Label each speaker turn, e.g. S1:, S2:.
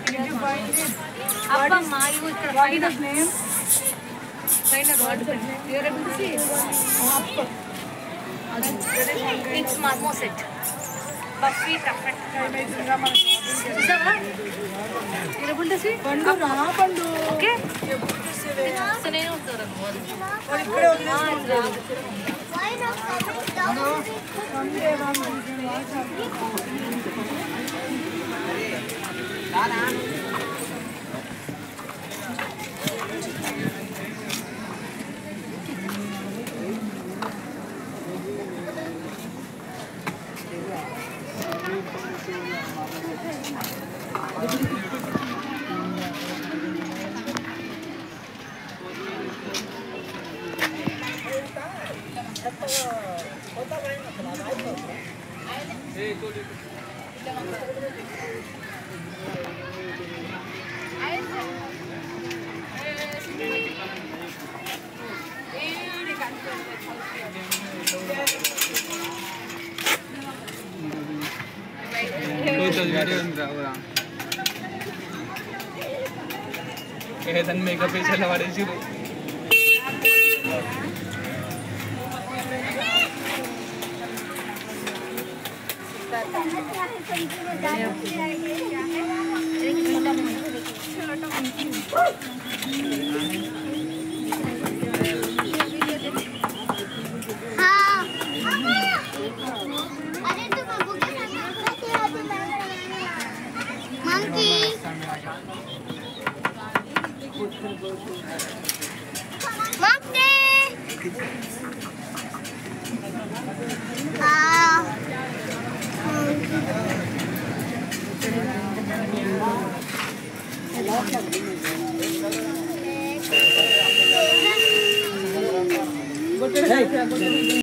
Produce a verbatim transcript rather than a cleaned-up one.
S1: Did you find it?
S2: Appa ma, you ikkada
S1: What
S2: find
S1: is his name?
S2: find a word. You are able to see it? It's marmoset. Buffy Tuffet. You are able to see?
S1: పండు రా పండు.
S2: Okay.
S1: ఎప్పుడు
S2: So నేను ఉంటాను.
S1: వాడు ఇక్కడే వదిలేసుకుంటాడు. పండే వాళ్ళు
S3: ఏదన్నా మేకప్ వేసేలా పడేసి
S1: Hey!